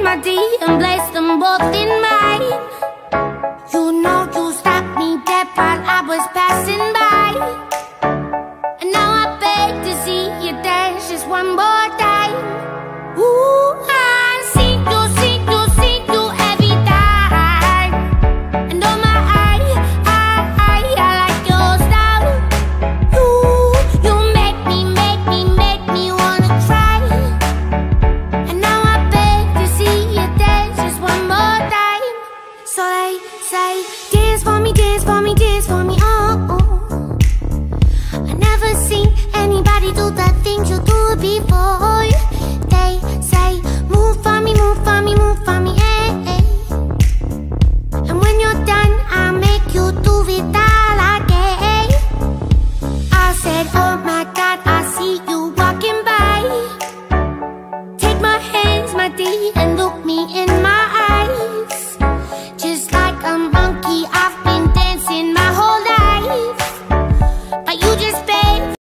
my D and placed them both in mine. You know you stopped me dead while I was passing by, and now I beg to see you dance just one more time. Ooh, I see you every time. And oh my, I like your style. You make me wanna try. And now I beg to see you dance just one more time. So they say, dance for me, dance for me, dance for me, oh, oh. I never seen anybody do the things you do before. They say, move for me, move for me, move for me, eh, eh. And when you're done, I'll make you do it all again. I said, oh my